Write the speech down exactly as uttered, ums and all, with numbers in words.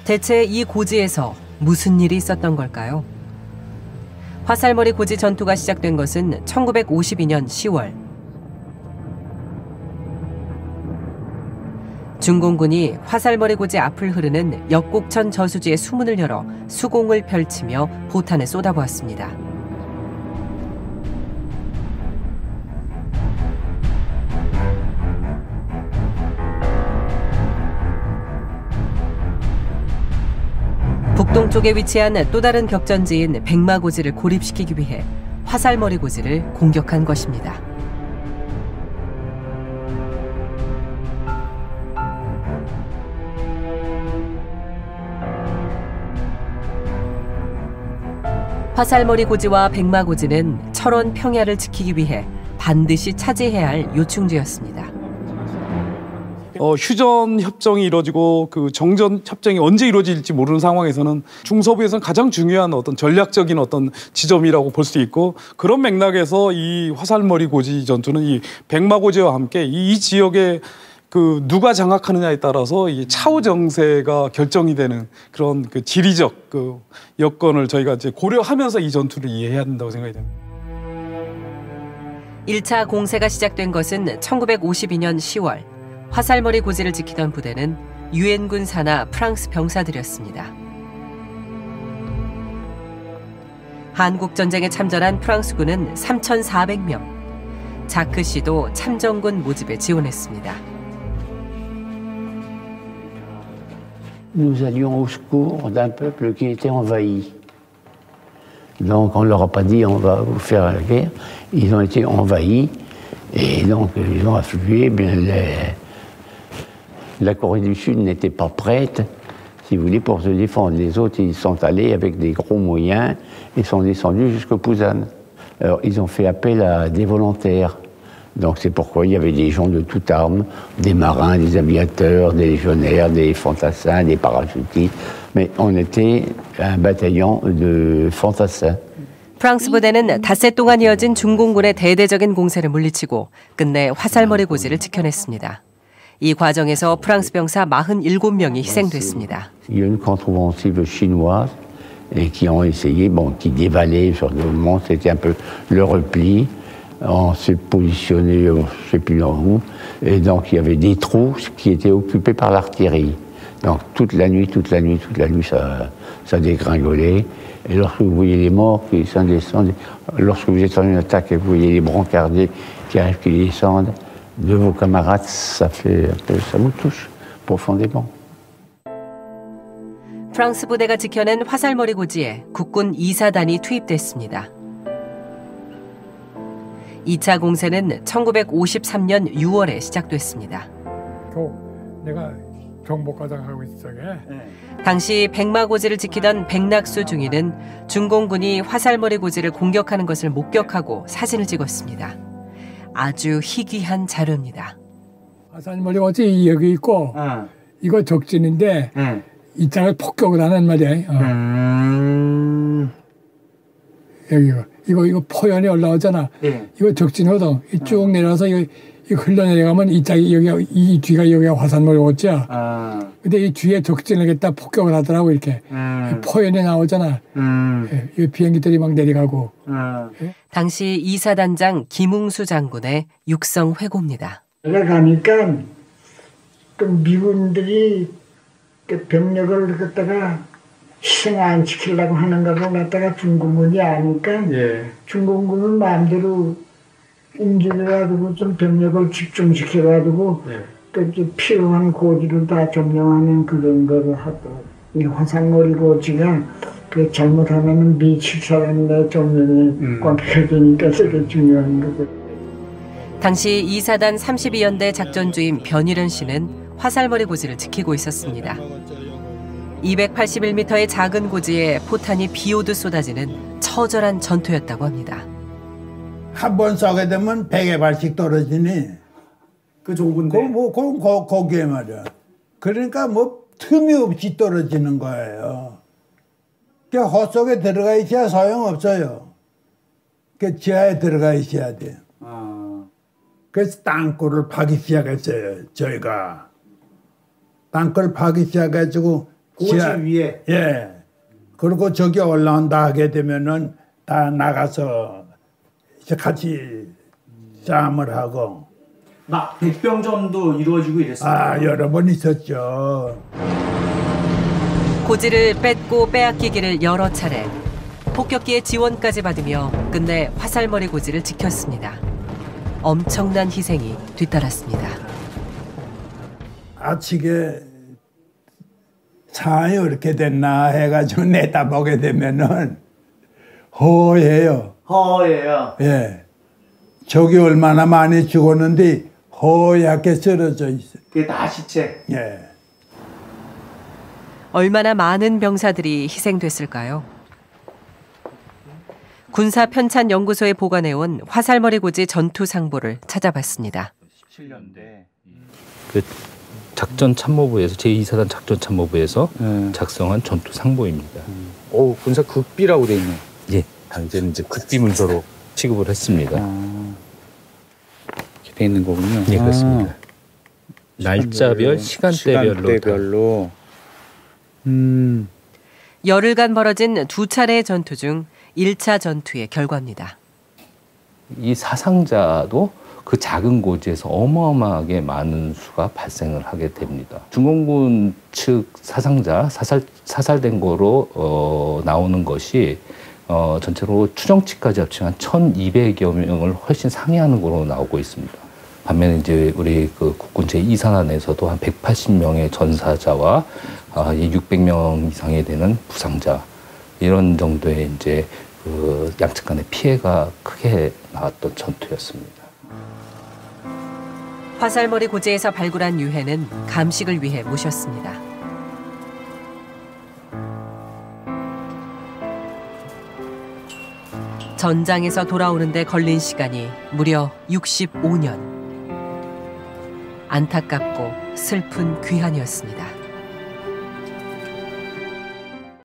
대체 이 고지에서 무슨 일이 있었던 걸까요? 화살머리 고지 전투가 시작된 것은 천구백오십이 년 시월. 중공군이 화살머리 고지 앞을 흐르는 역곡천 저수지의 수문을 열어 수공을 펼치며 포탄을 쏟아부었습니다. 북동쪽에 위치한 또 다른 격전지인 백마고지를 고립시키기 위해 화살머리 고지를 공격한 것입니다. 화살머리 고지와 백마고지는 철원 평야를 지키기 위해 반드시 차지해야 할 요충지였습니다. 어, 휴전 협정이 이루어지고 그 정전 협정이 언제 이루어질지 모르는 상황에서는 중서부에서는 가장 중요한 어떤 전략적인 어떤 지점이라고 볼 수 있고, 그런 맥락에서 이 화살머리 고지 전투는 이 백마고지와 함께 이, 이 지역에 그 누가 장악하느냐에 따라서 이 차후 정세가 결정이 되는 그런 그 지리적 그 여건을 저희가 이제 고려하면서 이 전투를 이해해야 된다고 생각이 됩니다. 일 차 공세가 시작된 것은 천구백오십이 년 시월. 화살머리 고지를 지키던 부대는 유엔군 산하 프랑스 병사들이었습니다. 한국전쟁에 참전한 프랑스군은 삼천사백 명. 자크 씨도 참전군 모집에 지원했습니다. Nous allions au secours d'un peuple qui était envahi. Donc on ne leur a pas dit on va vous faire la guerre. Ils ont été envahis et donc ils ont afflué. Bien les La Corée du Sud n'était pas prête, si vous voulez, pour se défendre. Les autres, ils sont allés avec des gros moyens et sont descendus jusqu'au Pusan. Alors, ils ont fait appel à des volontaires. Donc, c'est pourquoi il y avait des gens de toutes armes, des marins, des aviateurs, des légionnaires, des fantassins, des parachutistes. Mais on était un bataillon de fantassins. 프랑스 부대는 닷새 동안 이어진 중공군의 대대적인 공세를 물리치고 끝내 화살머리 고지를 지켜냈습니다. 이 과정에서 프랑스 병사 사십칠 명이 희생됐습니다. Il y a une contre-offensive chinoise et qui ont essayé, bon, qui dévalaient sur le moment, c'était un peu le repli. On s'est positionné, je ne sais plus où, et donc il y avait des trous qui étaient occupés par l'artillerie. Donc toute la nuit, toute la nuit, toute la nuit, ça, ça dégringolait. Et lorsque vous voyez les morts qui sont descendus, lorsque vous êtes en une attaque et vous voyez les brancardiers qui arrivent, qui descendent, de vos camarades, ça fait un peu, ça vous touche profondément. 프랑스 부대가 지켜낸 화살머리 고지에 국군 이 사단이 투입됐습니다. 이 차 공세는 천구백오십삼 년 유월에 시작됐습니다. 교, 내가 정복과장 하고 있을 적에 당시 백마고지를 지키던 백낙수 중위는 중공군이 화살머리 고지를 공격하는 것을 목격하고 사진을 찍었습니다. 아주 희귀한 자료입니다. 화살머리 고지 여기 있고 어. 이거 적진인데 응. 이 땅을 폭격을 하는 말이야. 어. 음... 여기 이거 이거 이거 포연이 올라오잖아. 예. 이거 적진거든. 쭉 어. 내려서 이거, 이거 흘러내려가면 이 땅이 여기 이 뒤가 여기가 화살머리 고지야. 어. 근데 이 뒤에 적진을 갖다 폭격을 하더라고 이렇게. 음. 포연이 나오잖아. 음. 예, 이 비행기들이 막 내려가고. 어. 예? 당시 이 사단장 김웅수 장군의 육성 회고입니다. 내가 가니까 그 미군들이 그 병력을 갖다가 희생 안 시키려고 하는 거를 갖다가 중공군이 아니까 예. 중공군은 마음대로 움직여가지고 좀 병력을 집중시켜가지고 예. 그 필요한 고지를 다 점령하는 그런 거를 하고, 이 화살머리 고지가 그 잘못하면 미칠 사람의 정면에 꽉 펴지니까 되게 중요한 거고. 당시 이 사단 삼십이 연대 작전주임 변일현 씨는 화살머리 고지를 지키고 있었습니다. 이백팔십일 미터의 작은 고지에 포탄이 비오듯 쏟아지는 처절한 전투였다고 합니다. 한 번 쏘게 되면 백여 발씩 떨어지니. 그 좁은데? 뭐, 거, 거, 거기에 말이야. 그러니까 뭐 틈이 없이 떨어지는 거예요. 그 헛속에 들어가 있어야 소용없어요. 그 지하에 들어가 있어야 돼요. 아. 그래서 땅굴을 파기 시작했어요, 저희가. 땅굴 파기 시작해가지고 고지 지하- 위에. 예. 그리고 저기 올라온다 하게 되면은 다 나가서 이제 같이 싸움을 하고. 막 백병전도 이루어지고 이랬어요. 아, 여러 번 있었죠. 고지를 뺏고 빼앗기기를 여러 차례. 폭격기의 지원까지 받으며 끝내 화살머리 고지를 지켰습니다. 엄청난 희생이 뒤따랐습니다. 아치게 상황이 이렇게 됐나 해가지고 내다 보게 되면은 허해요. 허예요. 예. 저기 얼마나 많이 죽었는데 허옇게 쓰러져 있어요. 그게 다 시체. 예. 얼마나 많은 병사들이 희생됐을까요? 군사편찬연구소에 보관해온 화살머리 고지 전투 상보를 찾아봤습니다. 십칠 년대. 그 작전 참모부에서 제이 사단 작전 참모부에서 네. 작성한 전투 상보입니다. 오, 군사 국비라고 돼 있네. 예, 당시에는 이제 국비 문서로 취급을 했습니다. 아, 이렇게 돼 있는 거군요. 예, 그렇습니다. 아, 날짜별, 시간대별로, 시간대별로. 음. 열흘간 벌어진 두 차례의 전투 중 일 차 전투의 결과입니다. 이 사상자도 그 작은 고지에서 어마어마하게 많은 수가 발생을 하게 됩니다. 중공군 측 사상자, 사살, 사살된 거로 어, 나오는 것이 어, 전체로 추정치까지 합치면 천이백여 명을 훨씬 상회하는 거로 나오고 있습니다. 반면에 이제 우리 그 국군 제이 사단에서도 한 백팔십 명의 전사자와 아, 육백 명 이상이 되는 부상자 이런 정도의 이제 그 양측 간의 피해가 크게 나왔던 전투였습니다. 화살머리 고지에서 발굴한 유해는 감식을 위해 모셨습니다. 전장에서 돌아오는데 걸린 시간이 무려 육십오 년. 안타깝고 슬픈 귀환이었습니다.